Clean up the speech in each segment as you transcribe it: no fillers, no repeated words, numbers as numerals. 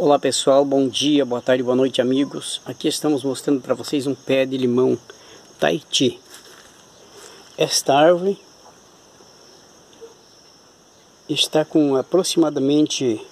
Olá pessoal, bom dia, boa tarde, boa noite amigos. Aqui estamos mostrando para vocês um pé de limão Tahiti. Esta árvore está com aproximadamente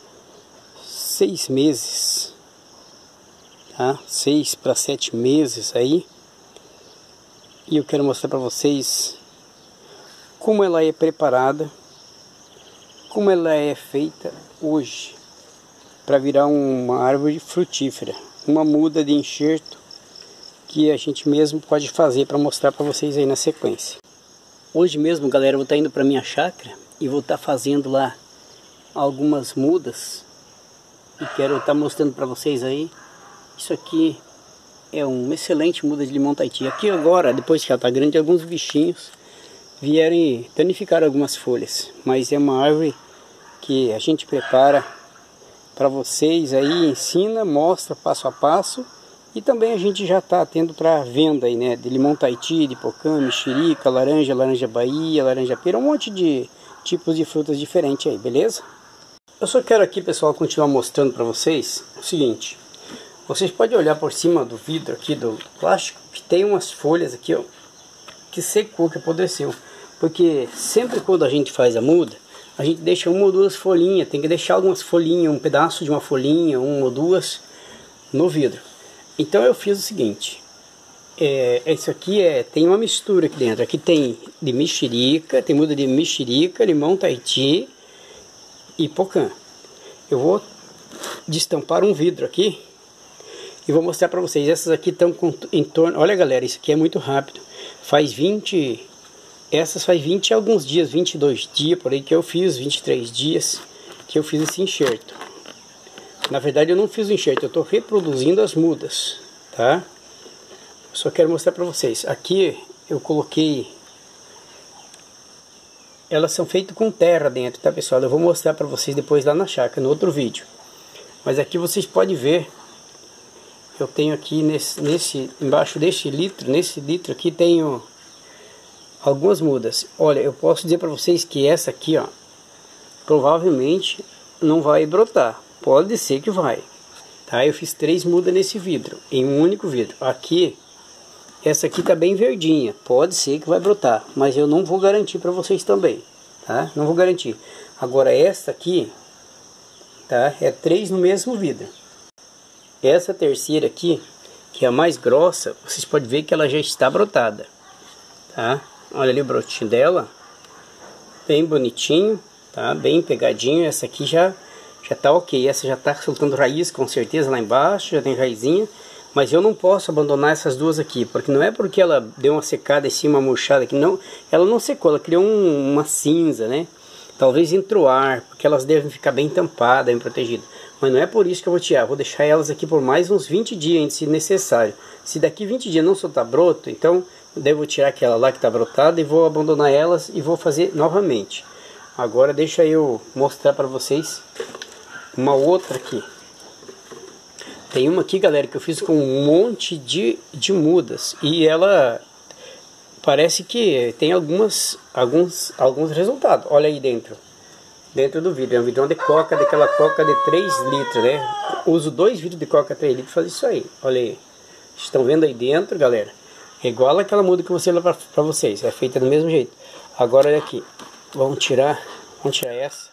6 meses, tá? 6 para 7 meses aí. E eu quero mostrar para vocês como ela é preparada, como ela é feita hoje para virar uma árvore frutífera, uma muda de enxerto que a gente mesmo pode fazer para mostrar para vocês aí na sequência. Hoje mesmo, galera, eu vou estar indo para minha chácara e vou estar fazendo lá algumas mudas e quero estar mostrando para vocês aí. Isso aqui é uma excelente muda de limão Tahiti. Aqui agora, depois que ela está grande, alguns bichinhos vieram e danificaram algumas folhas, mas é uma árvore que a gente prepara para vocês aí, ensina, mostra passo a passo, e também a gente já está tendo para venda aí, né, de limão Tahiti, de pocã, mexerica, laranja, laranja Bahia, laranja pera, um monte de tipos de frutas diferentes aí, beleza? Eu só quero aqui, pessoal, continuar mostrando para vocês o seguinte: vocês podem olhar por cima do vidro aqui, do plástico, que tem umas folhas aqui, ó, que secou, que apodreceu, porque sempre quando a gente faz a muda, a gente deixa uma ou duas folhinhas, tem que deixar algumas folhinhas, um pedaço de uma folhinha, uma ou duas, no vidro. Então eu fiz o seguinte, isso aqui tem uma mistura aqui dentro, aqui tem de mexerica, tem muda de mexerica, limão Tahiti e pocã. Eu vou destampar um vidro aqui e vou mostrar para vocês. Essas aqui estão em torno, olha galera, isso aqui é muito rápido, essas faz 20 e alguns dias, 22 dias por aí que eu fiz, 23 dias que eu fiz esse enxerto. Na verdade eu não fiz o enxerto, eu estou reproduzindo as mudas, tá? Só quero mostrar para vocês. Aqui eu coloquei, elas são feitas com terra dentro, tá pessoal? Eu vou mostrar para vocês depois lá na chácara, no outro vídeo. Mas aqui vocês podem ver, eu tenho aqui embaixo desse litro, nesse litro aqui tenho algumas mudas. Olha, eu posso dizer para vocês que essa aqui, ó, provavelmente não vai brotar. Pode ser que vai, tá? Eu fiz 3 mudas nesse vidro, em um único vidro. Aqui, essa aqui tá bem verdinha. Pode ser que vai brotar, mas eu não vou garantir para vocês também, tá? Não vou garantir. Agora esta aqui, tá? É 3 no mesmo vidro. Essa terceira aqui, que é a mais grossa, vocês podem ver que ela já está brotada, tá? Olha ali o brotinho dela, bem bonitinho, tá? Bem pegadinho. Essa aqui já tá ok. Essa já tá soltando raiz com certeza lá embaixo, já tem raizinha. Mas eu não posso abandonar essas duas aqui, porque não é porque ela deu uma secada em cima, uma murchada aqui, não. Ela não secou, ela criou uma cinza, né? Talvez entrou ar, porque elas devem ficar bem tampadas, bem protegidas. Mas não é por isso que eu vou tirar. Vou deixar elas aqui por mais uns 20 dias, se necessário. Se daqui 20 dias não soltar broto, então devo tirar aquela lá que está brotada e vou abandonar elas e vou fazer novamente. Agora deixa eu mostrar para vocês uma outra aqui. Tem uma aqui, galera, que eu fiz com um monte de mudas e ela parece que tem alguns resultados. Olha aí dentro do vidro. É um vidrão de coca, daquela coca de 3 litros, né? Uso 2 vidros de coca 3 litros para fazer isso aí. Olha aí. Estão vendo aí dentro, galera? É igual aquela muda que eu mostrei lá pra vocês. É feita do mesmo jeito. Agora olha aqui. Vamos tirar essa.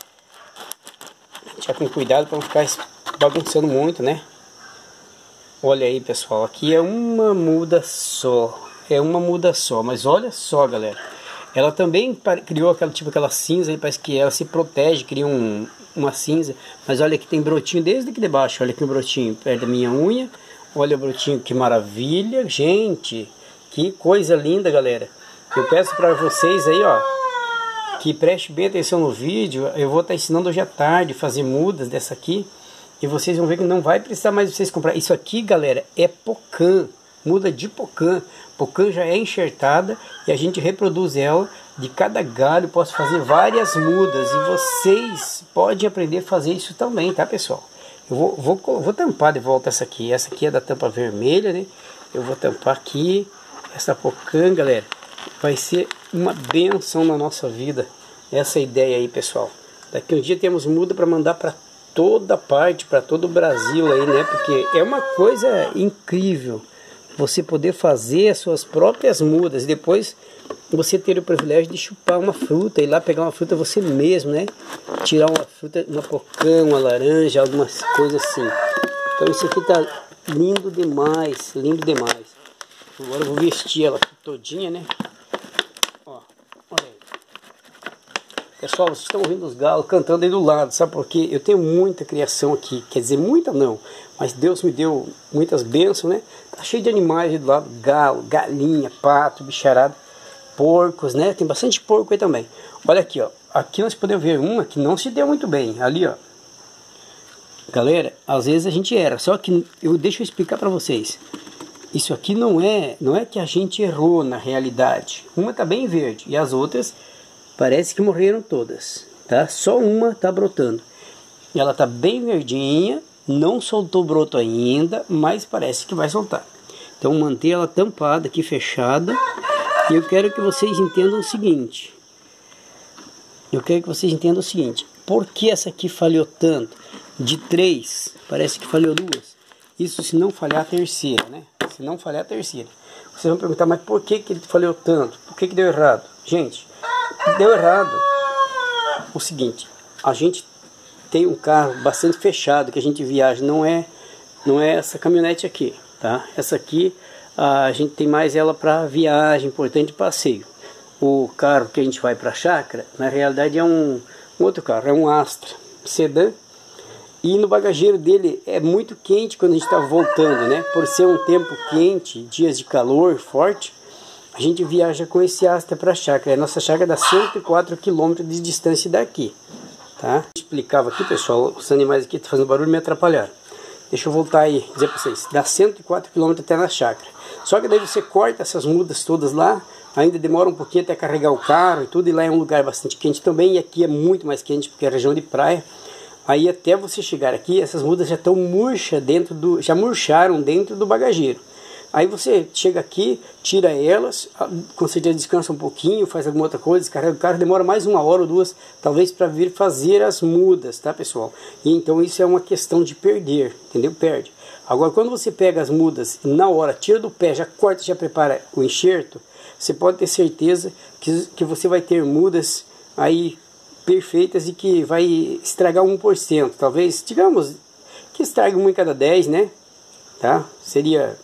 Tirar com cuidado para não ficar bagunçando muito, né? Olha aí, pessoal. Aqui é uma muda só. É uma muda só. Mas olha só, galera. Ela também criou aquela cinza aí. Parece que ela se protege. Cria uma cinza. Mas olha que tem brotinho desde aqui de baixo. Olha aqui o brotinho perto da minha unha. Olha o brotinho, que maravilha, gente, que coisa linda, galera. Eu peço para vocês aí, ó, que preste bem atenção no vídeo. Eu vou estar ensinando hoje à tarde a fazer mudas dessa aqui, e vocês vão ver que não vai precisar mais vocês comprar. Isso aqui, galera, é pocã, muda de pocã. Pocã já é enxertada e a gente reproduz ela. De cada galho posso fazer várias mudas e vocês podem aprender a fazer isso também, tá, pessoal? Eu vou tampar de volta essa aqui. Essa aqui é da tampa vermelha, né? Eu vou tampar aqui. Essa pocã, galera, vai ser uma benção na nossa vida. Essa ideia aí, pessoal. Daqui um dia temos muda para mandar para toda parte, para todo o Brasil aí, né? Porque é uma coisa incrível você poder fazer as suas próprias mudas e depois você ter o privilégio de chupar uma fruta, ir lá pegar uma fruta você mesmo, né? Tirar uma fruta, uma pocã, uma laranja, algumas coisas assim. Então isso aqui tá lindo demais, lindo demais. Agora eu vou vestir ela aqui todinha, né? Ó, olha aí. Pessoal, vocês estão ouvindo os galos cantando aí do lado, sabe por quê? Eu tenho muita criação aqui, quer dizer, muita não, mas Deus me deu muitas bênçãos, né? Tá cheio de animais aí do lado, galo, galinha, pato, bicharada, porcos, né? Tem bastante porco aí também. Olha aqui, ó. Aqui nós podemos ver uma que não se deu muito bem, ali, ó. Galera, às vezes a gente erra, só que deixa eu explicar para vocês. Isso aqui não é que a gente errou na realidade. Uma tá bem verde e as outras parece que morreram todas, tá? Só uma tá brotando. Ela tá bem verdinha, não soltou broto ainda, mas parece que vai soltar. Então manter ela tampada aqui, fechada. E eu quero que vocês entendam o seguinte. Por que essa aqui falhou tanto? De 3, parece que falhou 2. Isso se não falhar a terceira, né? Se não falhar a terceira. Vocês vão perguntar, mas por que ele falhou tanto? Por que deu errado? Gente, deu errado o seguinte. A gente tem um carro bastante fechado que a gente viaja. Não é essa caminhonete aqui, tá? Essa aqui a gente tem mais ela para viagem, importante passeio. O carro que a gente vai para a chácara, na realidade é um outro carro, é um Astra sedã. E no bagageiro dele é muito quente quando a gente está voltando, né? Por ser um tempo quente, dias de calor forte, a gente viaja com esse Astra para a chácara. A nossa chácara dá 104 km de distância daqui, tá? Eu explicava aqui, pessoal, os animais aqui estão fazendo barulho e me atrapalharam. Deixa eu voltar aí, dizer para vocês. Dá 104 km até na chácara. Só que daí você corta essas mudas todas lá, ainda demora um pouquinho até carregar o carro e tudo, e lá é um lugar bastante quente também, e aqui é muito mais quente porque é região de praia. Aí até você chegar aqui, essas mudas já estão murchas já murcharam dentro do bagageiro. Aí você chega aqui, tira elas, com certeza descansa um pouquinho, faz alguma outra coisa, descarrega o carro, demora mais 1 hora ou 2, talvez para vir fazer as mudas, tá, pessoal? E então isso é uma questão de perder, entendeu? Perde. Agora, quando você pega as mudas e na hora tira do pé, já corta, já prepara o enxerto, você pode ter certeza que você vai ter mudas aí perfeitas e que vai estragar 1%. Talvez, digamos, que estrague 1 em cada 10, né? Tá? Seria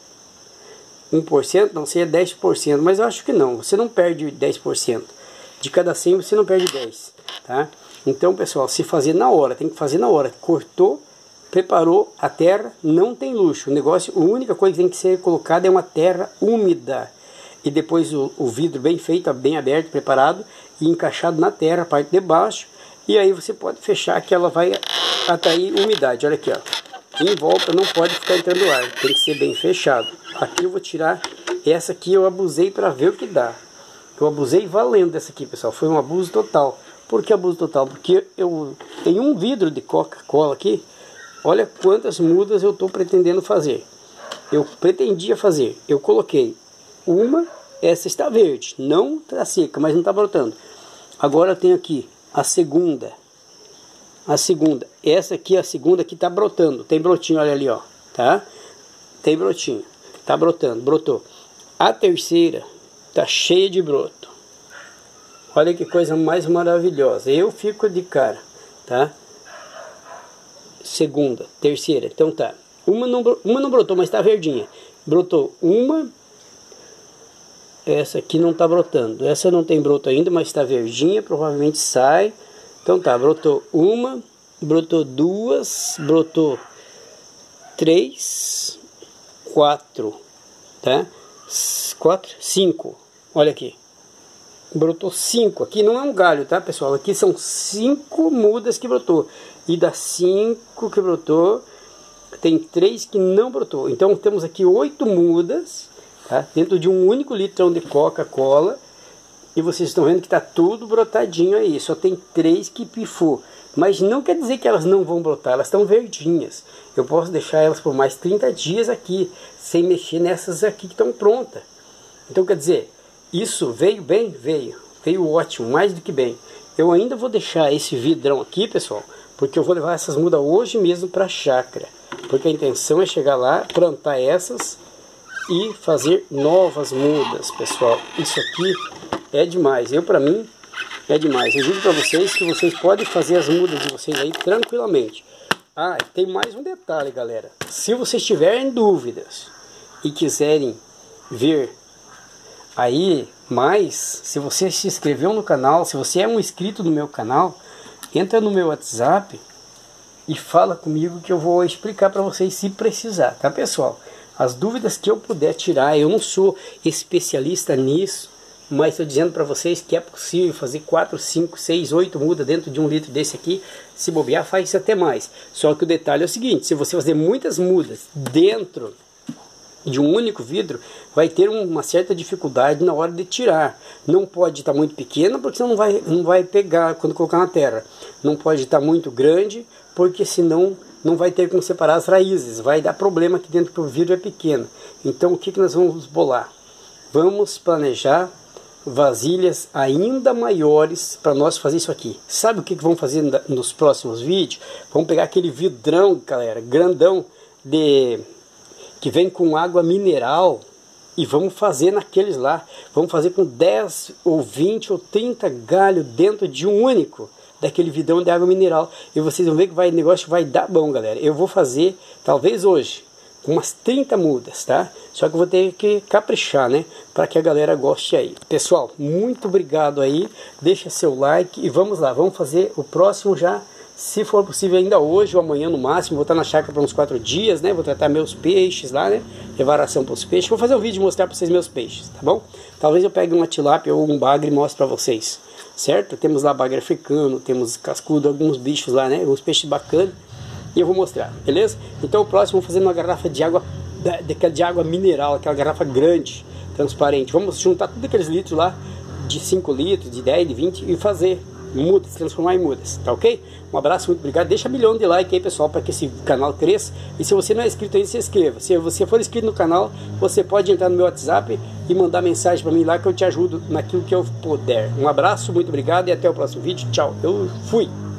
1%, não seria 10%, mas eu acho que não. Você não perde 10%. De cada 100 você não perde 10, tá? Então, pessoal, se fazer na hora, tem que fazer na hora. Cortou, preparou a terra, não tem luxo. O negócio, a única coisa que tem que ser colocada é uma terra úmida. E depois o vidro bem feito, bem aberto, preparado e encaixado na terra, a parte de baixo. E aí você pode fechar que ela vai atrair umidade. Olha aqui, ó. Em volta não pode ficar entrando ar, tem que ser bem fechado. Aqui eu vou tirar essa aqui, eu abusei para ver o que dá. Eu abusei valendo dessa aqui, pessoal. Foi um abuso total. Por que abuso total? Porque eu tenho um vidro de Coca-Cola aqui. Olha quantas mudas eu estou pretendendo fazer. Eu pretendia fazer. Eu coloquei uma, essa está verde, não está seca, mas não está brotando. Agora eu tenho aqui a segunda. Essa aqui, a segunda que está brotando. Tem brotinho, olha ali, ó, tá? Tem brotinho, tá brotando, brotou. A terceira tá cheia de broto. Olha que coisa mais maravilhosa. Eu fico de cara, tá? Segunda, terceira, então tá. Uma não brotou, mas tá verdinha. Brotou uma. Essa aqui não está brotando. Essa não tem broto ainda, mas está verdinha. Provavelmente sai. Então tá, brotou uma, brotou 2, brotou 3, 4, tá? 4, 5. Olha aqui. Brotou 5. Aqui não é um galho, tá, pessoal? Aqui são 5 mudas que brotou. E das 5 que brotou, tem 3 que não brotou. Então temos aqui 8 mudas. Tá? Dentro de um único litrão de Coca-Cola. E vocês estão vendo que está tudo brotadinho aí. Só tem 3 que pifou. Mas não quer dizer que elas não vão brotar. Elas estão verdinhas. Eu posso deixar elas por mais 30 dias aqui. Sem mexer nessas aqui que estão prontas. Então quer dizer, isso veio bem? Veio. Veio ótimo. Mais do que bem. Eu ainda vou deixar esse vidrão aqui, pessoal. porque eu vou levar essas mudas hoje mesmo para a chácara, porque a intenção é chegar lá, plantar essas e fazer novas mudas, pessoal. Isso aqui é demais, para mim é demais. Eu digo para vocês que vocês podem fazer as mudas de vocês aí tranquilamente. Ah, tem mais um detalhe, galera. Se vocês tiverem dúvidas e quiserem ver aí mais, se você se inscreveu no canal, se você é um inscrito no meu canal, entra no meu WhatsApp e fala comigo que eu vou explicar para vocês se precisar, tá, pessoal? As dúvidas que eu puder tirar, eu não sou especialista nisso, mas estou dizendo para vocês que é possível fazer 4, 5, 6, 8 mudas dentro de um litro desse aqui. Se bobear, faz isso até mais. Só que o detalhe é o seguinte, se você fazer muitas mudas dentro de um único vidro, vai ter uma certa dificuldade na hora de tirar. Não pode estar muito pequena, porque senão não vai pegar quando colocar na terra. Não pode estar muito grande, porque senão não vai ter como separar as raízes. Vai dar problema aqui dentro, porque o vidro é pequeno. Então o que nós vamos bolar? Vamos planejar vasilhas ainda maiores para nós fazer isso aqui. Sabe o que vamos fazer nos próximos vídeos? Vamos pegar aquele vidrão, galera, grandão, que vem com água mineral, e vamos fazer naqueles lá. Vamos fazer com 10 ou 20 ou 30 galhos dentro de um único daquele vidrão de água mineral, e vocês vão ver que o negócio vai dar bom, galera. Eu vou fazer, talvez hoje, com umas 30 mudas, tá? Só que eu vou ter que caprichar, né? Para que a galera goste aí. Pessoal, muito obrigado aí. Deixa seu like e vamos lá. Vamos fazer o próximo já, se for possível ainda hoje ou amanhã no máximo. Vou estar na chácara por uns 4 dias, né? Vou tratar meus peixes lá, né? Levar ração para os peixes. Vou fazer um vídeo e mostrar para vocês meus peixes, tá bom? Talvez eu pegue uma tilápia ou um bagre e mostre para vocês, certo? Temos lá bagre africano, temos cascudo, alguns bichos lá, né? Uns peixes bacanas. E eu vou mostrar, beleza? Então o próximo eu vou fazer uma garrafa de água, de água mineral, aquela garrafa grande, transparente. Vamos juntar todos aqueles litros lá, de 5 litros, de 10, de 20, e fazer mudas, transformar em mudas, tá ok? Um abraço, muito obrigado. Deixa 1 milhão de like aí, pessoal, para que esse canal cresça. E se você não é inscrito aí, se inscreva. Se você for inscrito no canal, você pode entrar no meu WhatsApp e mandar mensagem para mim lá, que eu te ajudo naquilo que eu puder. Um abraço, muito obrigado e até o próximo vídeo. Tchau, eu fui!